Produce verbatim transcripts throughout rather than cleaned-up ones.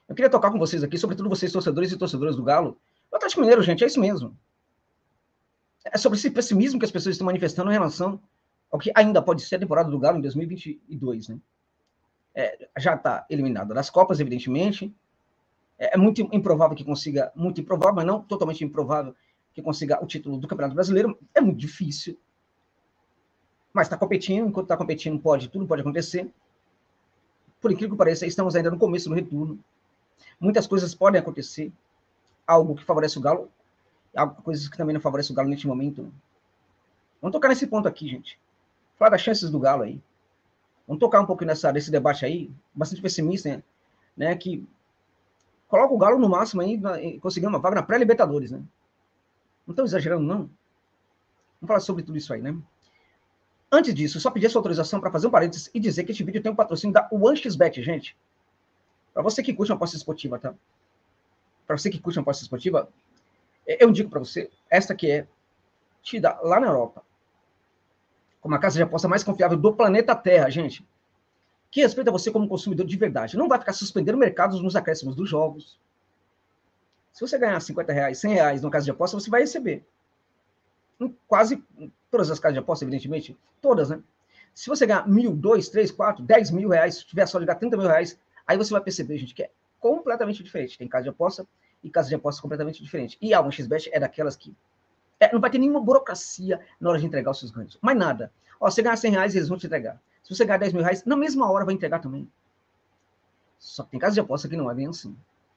Eu queria tocar com vocês aqui, sobretudo vocês, torcedores e torcedoras do Galo. O Atlético Mineiro, gente, é isso mesmo. É sobre esse pessimismo que as pessoas estão manifestando em relação ao que ainda pode ser a temporada do Galo em dois mil e vinte e dois, né? É, já está eliminado das Copas, evidentemente. É, é muito improvável que consiga, muito improvável, mas não totalmente improvável que consiga o título do Campeonato Brasileiro. É muito difícil. Mas está competindo, enquanto está competindo, pode, tudo pode acontecer. Por incrível que pareça, estamos ainda no começo do retorno. Muitas coisas podem acontecer. Algo que favorece o Galo, coisas que também não favorecem o Galo neste momento. Vamos tocar nesse ponto aqui, gente. Falar das chances do Galo aí. Vamos tocar um pouco nessa, nesse debate aí, bastante pessimista, né? né que coloca o Galo no máximo aí, conseguindo uma vaga na pré-Libertadores, né? Não estou exagerando, não. Vamos falar sobre tudo isso aí, né? Antes disso, eu só pedi a sua autorização para fazer um parênteses e dizer que este vídeo tem um patrocínio da OneXBet, gente. Para você que curte uma aposta esportiva, tá? Para você que curte uma aposta esportiva, eu indico para você, esta que é tida lá na Europa, como a casa de aposta mais confiável do planeta Terra, gente. Que respeita você como consumidor de verdade. Não vai ficar suspendendo mercados nos acréscimos dos jogos. Se você ganhar cinquenta reais, cem reais numa casa de aposta, você vai receber. Em quase todas as casas de aposta, evidentemente. Todas, né? Se você ganhar mil, dois, três, quatro, dez mil reais, se tiver só de ganhar trinta mil reais, aí você vai perceber, gente, que é completamente diferente. Tem casa de aposta e casa de aposta completamente diferente. E a OneXBet é daquelas que é, não vai ter nenhuma burocracia na hora de entregar os seus ganhos. Mais nada. Ó, você ganhar cem reais, eles vão te entregar. Se você ganhar dez mil reais, na mesma hora vai entregar também. Só que tem casa de aposta que não é bem assim.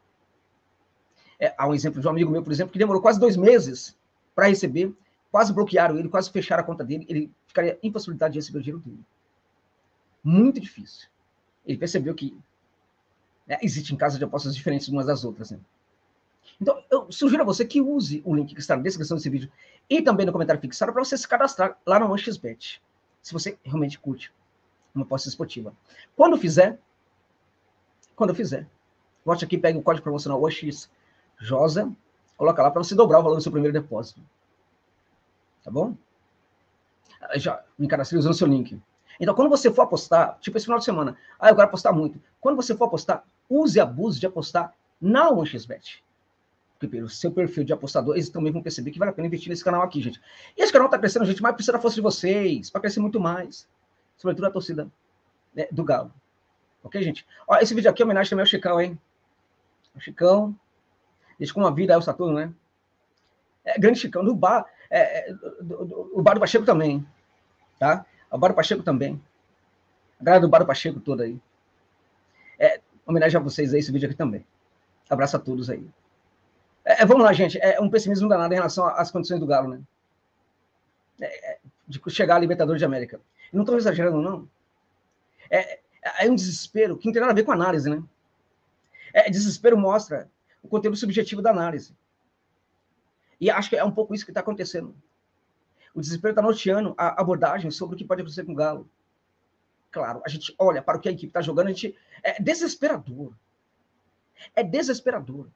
É, há um exemplo de um amigo meu, por exemplo, que demorou quase dois meses para receber, quase bloquearam ele, quase fecharam a conta dele, ele ficaria impossibilitado de receber o dinheiro dele. Muito difícil. Ele percebeu que né, existem casas de apostas diferentes umas das outras. Né? Então, eu sugiro a você que use o link que está na descrição desse vídeo e também no comentário fixado para você se cadastrar lá na OneXBet, se você realmente curte uma aposta esportiva. Quando fizer, quando fizer, volte aqui, pegue o código promocional OXJOSA, coloca lá para você dobrar o valor do seu primeiro depósito. Tá bom? Já me cadastrei usando o seu link. Então, quando você for apostar, tipo esse final de semana, ah, eu quero apostar muito. Quando você for apostar, use e abuse de apostar na OneXBet. Porque pelo seu perfil de apostador, eles também vão perceber que vale a pena investir nesse canal aqui, gente. E esse canal tá crescendo, gente, mas precisa da força de vocês, para crescer muito mais. Sobretudo a torcida né, do Galo. Ok, gente? Ó, esse vídeo aqui é homenagem também ao Chicão, hein? O Chicão, deixa com uma vida aí o Saturno, né? É, grande Chicão, do bar, é, do, do, o bar do Pacheco também, tá? O bar do Pacheco também. A galera do bar do Pacheco toda aí. É, homenagem a vocês aí, esse vídeo aqui também. Abraço a todos aí. É, vamos lá, gente. É um pessimismo danado em relação às condições do Galo, né? É, de chegar à Libertadores de América. Não estou exagerando, não. É, é um desespero que não tem nada a ver com análise, né? É, desespero mostra o conteúdo subjetivo da análise. E acho que é um pouco isso que está acontecendo. O desespero está norteando a abordagem sobre o que pode acontecer com o Galo. Claro, a gente olha para o que a equipe está jogando, a gente é desesperador. É desesperador.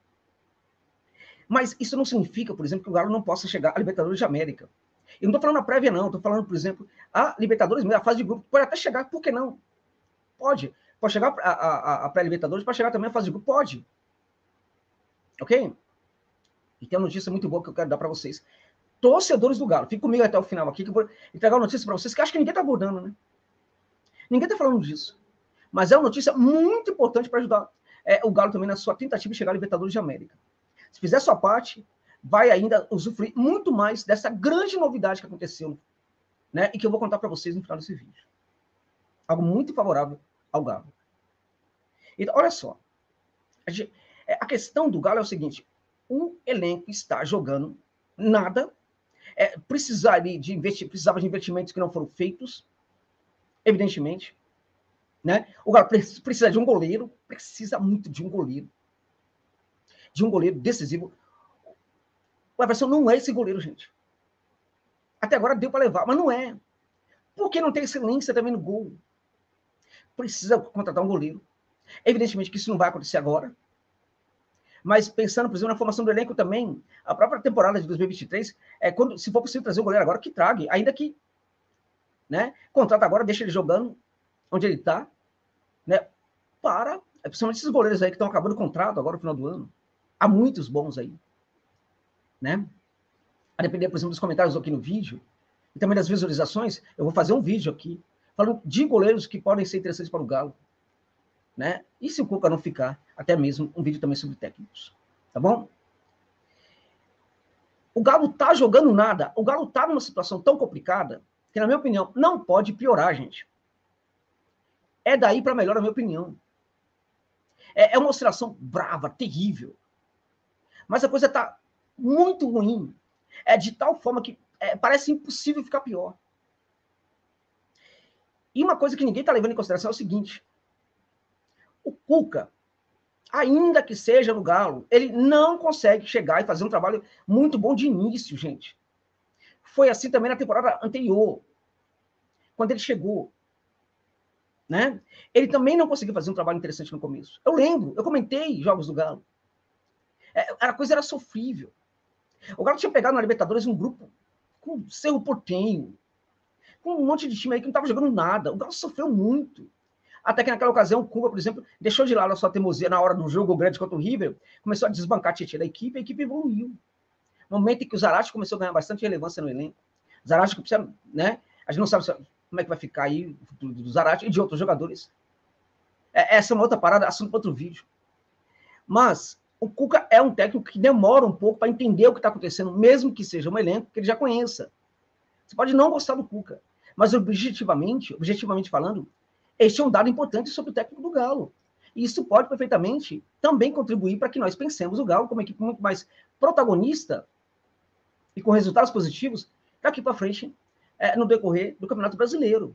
Mas isso não significa, por exemplo, que o Galo não possa chegar à Libertadores de América. Eu não estou falando na prévia, não. Estou falando, por exemplo, a Libertadores, a fase de grupo, pode até chegar, por que não? Pode. Pode chegar a, a, a pré-Libertadores, pode chegar também a fase de grupo? Pode. Ok? E tem uma notícia muito boa que eu quero dar para vocês. Torcedores do Galo, fique comigo até o final aqui, que eu vou entregar uma notícia para vocês que acho que ninguém está abordando, né? Ninguém está falando disso. Mas é uma notícia muito importante para ajudar é, o Galo também na sua tentativa de chegar à Libertadores de América. Se fizer sua parte, vai ainda usufruir muito mais dessa grande novidade que aconteceu, né? E que eu vou contar para vocês no final desse vídeo. Algo muito favorável ao Galo. Então, olha só. A, gente, a questão do Galo é o seguinte. O elenco está jogando nada. É, precisaria de investir, precisava de investimentos que não foram feitos. Evidentemente. Né? O Galo precisa de um goleiro. Precisa muito de um goleiro. De um goleiro decisivo. O Everson não é esse goleiro, gente. Até agora deu para levar, mas não é. Porque não tem excelência também no gol. Precisa contratar um goleiro. Evidentemente que isso não vai acontecer agora. Mas pensando, por exemplo, na formação do elenco também, a própria temporada de dois mil e vinte e três, é quando, se for possível trazer um goleiro agora, que trague. Ainda que, né, contrata agora, deixa ele jogando onde ele está, né, para principalmente esses goleiros aí que estão acabando o contrato agora no final do ano. Há muitos bons aí, né? A depender, por exemplo, dos comentários aqui no vídeo, e também das visualizações, eu vou fazer um vídeo aqui, falando de goleiros que podem ser interessantes para o Galo, né? E se o Cuca não ficar, até mesmo um vídeo também sobre técnicos, tá bom? O Galo tá jogando nada, o Galo tá numa situação tão complicada, que na minha opinião, não pode piorar, gente. É daí para melhor, na minha opinião. É, é uma oscilação brava, terrível. Mas a coisa tá muito ruim. É de tal forma que é, parece impossível ficar pior. E uma coisa que ninguém está levando em consideração é o seguinte. O Cuca, ainda que seja no Galo, ele não consegue chegar e fazer um trabalho muito bom de início, gente. Foi assim também na temporada anterior, quando ele chegou. Né? Ele também não conseguiu fazer um trabalho interessante no começo. Eu lembro, eu comentei jogos do Galo. É, a coisa era sofrível. O Galo tinha pegado na Libertadores um grupo com Cerro Porteño, com um monte de time aí que não estava jogando nada. O Galo sofreu muito. Até que naquela ocasião, o Cuba, por exemplo, deixou de lado a sua teimosia na hora do jogo grande contra o River, começou a desbancar a Tietchan da equipe, a equipe evoluiu. No momento em que o Zarate começou a ganhar bastante relevância no elenco. O Zarate que precisa, né? A gente não sabe como é que vai ficar aí o futuro do Zarate e de outros jogadores. É, essa é uma outra parada, assunto para outro vídeo. Mas o Cuca é um técnico que demora um pouco para entender o que está acontecendo, mesmo que seja um elenco que ele já conheça. Você pode não gostar do Cuca, mas objetivamente, objetivamente falando, este é um dado importante sobre o técnico do Galo. E isso pode perfeitamente também contribuir para que nós pensemos o Galo como uma equipe muito mais protagonista e com resultados positivos daqui para frente, é, no decorrer do Campeonato Brasileiro.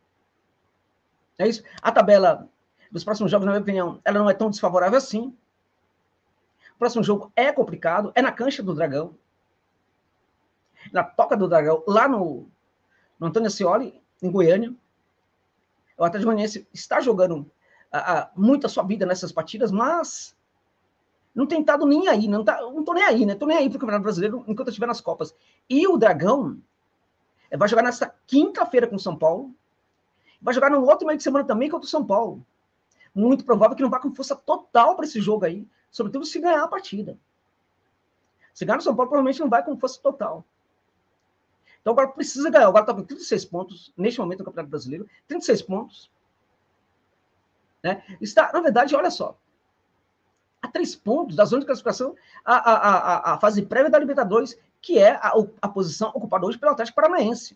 É isso. A tabela dos próximos jogos, na minha opinião, ela não é tão desfavorável assim. O próximo jogo é complicado, é na cancha do Dragão, na Toca do Dragão, lá no, no Antônio Ascioli, em Goiânia. O Atlético Goianiense está jogando a, a, muito a sua vida nessas partidas, mas não tem estado nem aí, não, tá, não tô nem aí, né? Tô nem aí pro Campeonato Brasileiro enquanto eu estiver nas Copas. E o Dragão vai jogar nessa quinta-feira com o São Paulo, vai jogar no outro meio de semana também contra o São Paulo. Muito provável que não vá com força total para esse jogo aí, sobretudo se ganhar a partida. Se ganhar no São Paulo, provavelmente não vai com força total. Então agora precisa ganhar. Agora está com trinta e seis pontos, neste momento no Campeonato Brasileiro, trinta e seis pontos. Né? Está, na verdade, olha só, a três pontos da zona de classificação, a, a, a, a fase prévia da Libertadores, que é a, a posição ocupada hoje pelo Atlético Paranaense.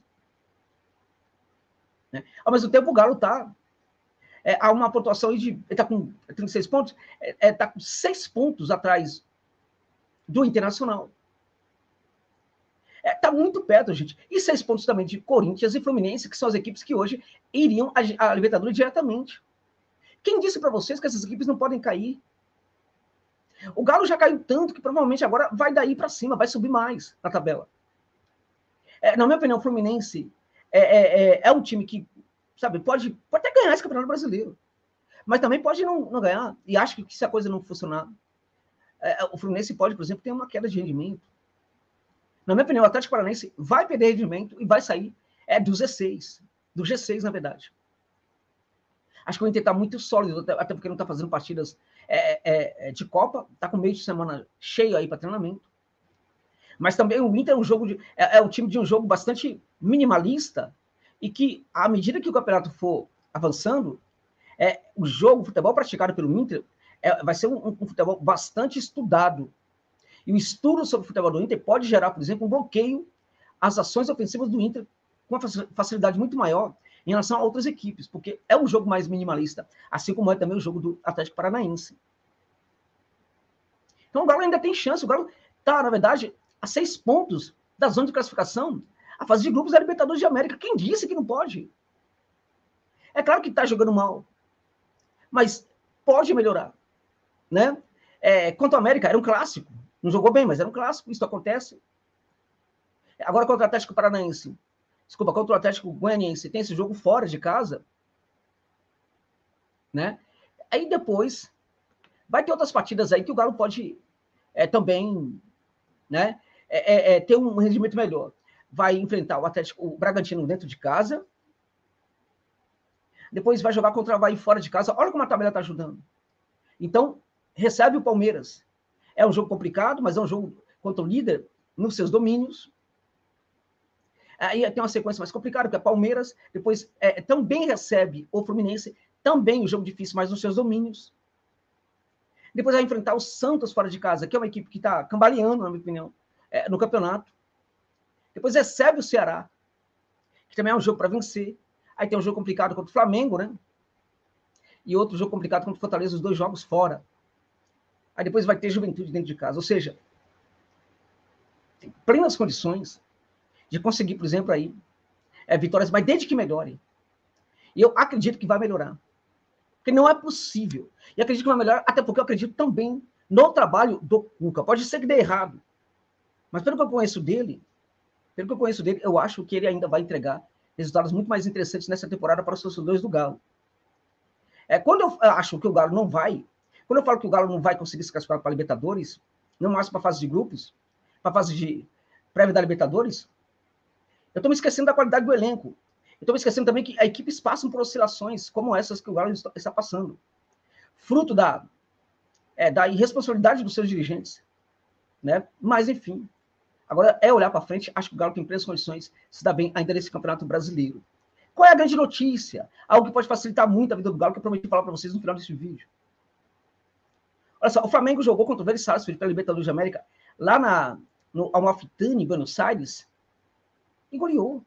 Né? Ao mesmo tempo, o Galo está... É, há uma pontuação aí de... Ele está com trinta e seis pontos, está é, é, com seis pontos atrás do Internacional. Está é, muito perto, gente. E seis pontos também de Corinthians e Fluminense, que são as equipes que hoje iriam à Libertadores diretamente. Quem disse para vocês que essas equipes não podem cair? O Galo já caiu tanto que provavelmente agora vai daí para cima, vai subir mais na tabela. É, na minha opinião, o Fluminense é, é, é, é um time que, sabe, pode, pode até ganhar esse Campeonato Brasileiro, mas também pode não, não ganhar. E acho que se a coisa não funcionar, é, o Fluminense pode, por exemplo, ter uma queda de rendimento. Na minha opinião, o Atlético Paranaense vai perder rendimento e vai sair é, do G seis. Do G seis, na verdade. Acho que o Inter está muito sólido, até porque não está fazendo partidas é, é, de Copa, está com meio de semana cheio aí para treinamento. Mas também o Inter é um jogo de, é, é um time de um jogo bastante minimalista e que, à medida que o campeonato for avançando, é, o jogo, o futebol praticado pelo Inter é, vai ser um, um futebol bastante estudado. E o estudo sobre o futebol do Inter pode gerar, por exemplo, um bloqueio às ações ofensivas do Inter com uma facilidade muito maior em relação a outras equipes, porque é um jogo mais minimalista, assim como é também o jogo do Atlético Paranaense. Então o Galo ainda tem chance, o Galo está, na verdade, a seis pontos da zona de classificação, a fase de grupos da Libertadores de América. Quem disse que não pode? É claro que está jogando mal, mas pode melhorar. Né? É, quanto ao América, era um clássico, não jogou bem, mas era um clássico, isso acontece. Agora contra o Atlético Paranaense, desculpa, contra o Atlético Goianiense, tem esse jogo fora de casa, né? Aí depois vai ter outras partidas aí que o Galo pode é, também, né, é, é, ter um rendimento melhor. Vai enfrentar o Atlético, o Bragantino dentro de casa, depois vai jogar contra o Avaí fora de casa. Olha como a tabela está ajudando. Então, recebe o Palmeiras. É um jogo complicado, mas é um jogo contra o líder nos seus domínios. Aí tem uma sequência mais complicada, porque é Palmeiras, depois é, também recebe o Fluminense, também um jogo difícil, mas nos seus domínios. Depois vai enfrentar o Santos fora de casa, que é uma equipe que está cambaleando, na minha opinião, é, no campeonato. Depois recebe o Ceará, que também é um jogo para vencer. Aí tem um jogo complicado contra o Flamengo, né? E outro jogo complicado contra o Fortaleza, os dois jogos fora. Aí depois vai ter Juventude dentro de casa. Ou seja, tem plenas condições de conseguir, por exemplo, aí, é, vitórias, mas desde que melhore. E eu acredito que vai melhorar. Porque não é possível. E acredito que vai melhorar, até porque eu acredito também no trabalho do Cuca. Pode ser que dê errado. Mas pelo que eu conheço dele, pelo que eu conheço dele, eu acho que ele ainda vai entregar resultados muito mais interessantes nessa temporada para os torcedores do Galo. É, quando eu acho que o Galo não vai, quando eu falo que o Galo não vai conseguir se classificar para a Libertadores, não mais para a fase de grupos, para a fase de prévia da Libertadores, eu estou me esquecendo da qualidade do elenco. Eu estou me esquecendo também que as equipes passam por oscilações como essas que o Galo está passando. Fruto da, é, da irresponsabilidade dos seus dirigentes. Né? Mas, enfim. Agora é olhar para frente. Acho que o Galo tem plenas condições de se dar bem ainda nesse Campeonato Brasileiro. Qual é a grande notícia? Algo que pode facilitar muito a vida do Galo, que eu prometi falar para vocês no final desse vídeo. Olha só, o Flamengo jogou contra o Vélez Sarsfield pela Libertadores de América lá na, no Amalfitani, em Buenos Aires, e goleou.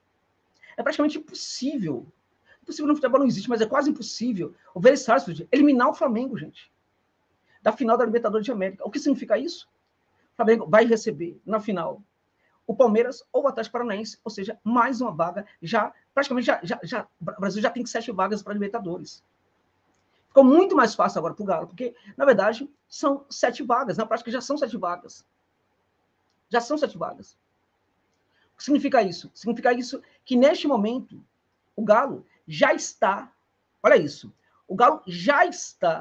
É praticamente impossível. Impossível no futebol não existe, mas é quase impossível o Vélez Sarsfield eliminar o Flamengo, gente, da final da Libertadores de América. O que significa isso? O Flamengo vai receber, na final, o Palmeiras ou o Atlético Paranaense, ou seja, mais uma vaga, já, praticamente, já, já, já, o Brasil já tem sete vagas para a Libertadores. Ficou muito mais fácil agora para o Galo, porque, na verdade, são sete vagas, na prática já são sete vagas. Já são sete vagas. O que significa isso? Significa isso que, neste momento, o Galo já está, olha isso, o Galo já está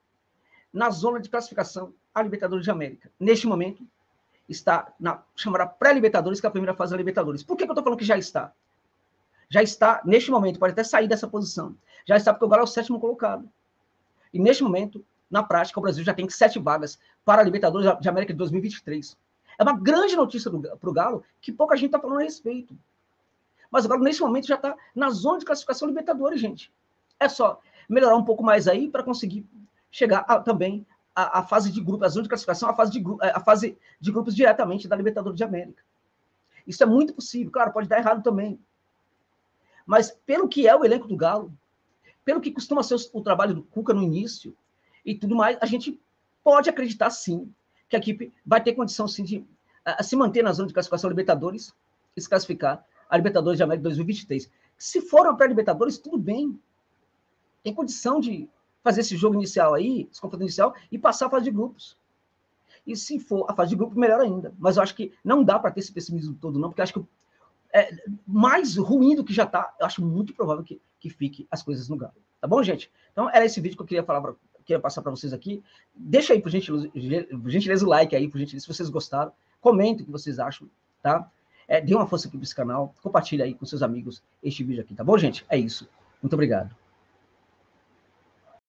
na zona de classificação à Libertadores de América. Neste momento, está na chamada pré-Libertadores, que é a primeira fase da Libertadores. Por que, que eu estou falando que já está? Já está, neste momento, pode até sair dessa posição. Já está porque o Galo é o sétimo colocado. E, neste momento, na prática, o Brasil já tem sete vagas para a Libertadores de América de dois mil e vinte e três. É uma grande notícia para o Galo, que pouca gente está falando a respeito. Mas o Galo, neste momento, já está na zona de classificação Libertadores, gente. É só melhorar um pouco mais aí para conseguir chegar a, também à, à fase de grupos, a zona de classificação, a fase de, a fase de grupos diretamente da Libertadores de América. Isso é muito possível. Claro, pode dar errado também. Mas pelo que é o elenco do Galo, pelo que costuma ser o, o trabalho do Cuca no início e tudo mais, a gente pode acreditar, sim, que a equipe vai ter condição, sim, de a, se manter na zona de classificação Libertadores e se classificar a Libertadores de América dois mil e vinte e três. Se for uma pré-Libertadores, tudo bem. Tem condição de fazer esse jogo inicial aí, esse confronto inicial, e passar a fase de grupos. E se for a fase de grupos, melhor ainda. Mas eu acho que não dá para ter esse pessimismo todo, não, porque eu acho que é, mais ruim do que já está, eu acho muito provável que, que fique as coisas no Galo. Tá bom, gente? Então, era esse vídeo que eu queria falar, pra, queria passar para vocês aqui. Deixa aí, por gentileza, por gentileza, o like aí, por gentileza, se vocês gostaram. Comentem o que vocês acham, tá? É, dê uma força aqui para esse canal. Compartilha aí com seus amigos este vídeo aqui, tá bom, gente? É isso. Muito obrigado.